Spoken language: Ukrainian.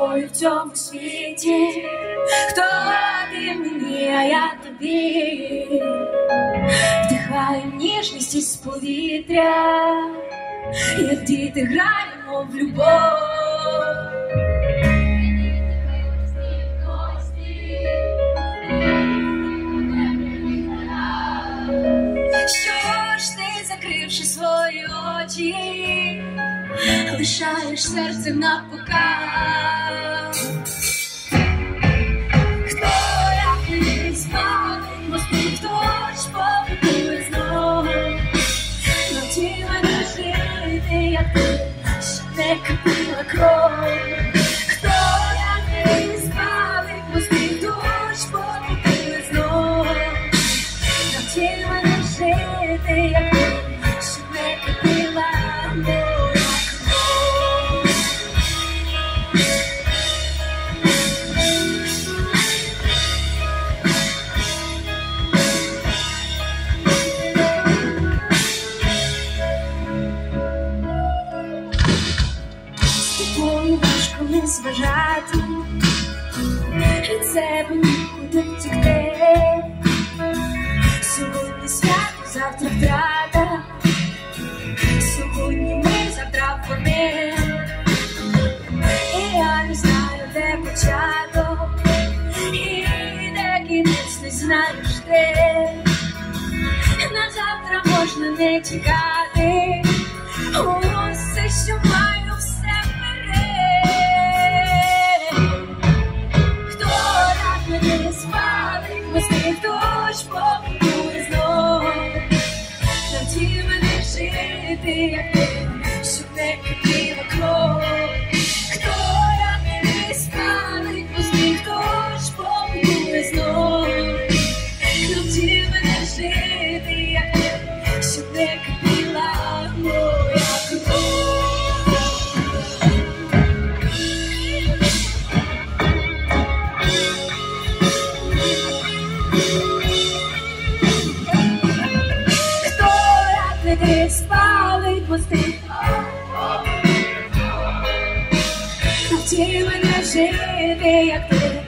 тобою в цьому світі. Хто ти мені, а я тобі. Вдихаємо ніжність із повітря, як діти граємо в любов. Що ж ти, закривши свої очі, лишаєш серце напоказ? Хто як не спалить мости, хто ж побудує знов? Навчи мене жити, як ти, щоб не кипіла кров. Хто як не спалить мости, хто ж побудує знов? Навчи мене жити, як ти, щоб не кипіла кров. Важко не зважати, від себе нікуди втікти. Сьогодні свято, завтра втрата. Сьогодні ми, завтра вони. І я не знаю, де початок, і де кінець, не знаєш ти. На завтра можна не чекати. Усе, що маю, все не спалить мости, хто ж побудує знов? Навчи мене жити, як ти, щоб не кипіла кров. Хто як не спалить мости, хто ж побудує знов? Навчи мене жити, як ти, щоб не кипіла моя кров. Ти спалить мости, навчи мене жити, як ти.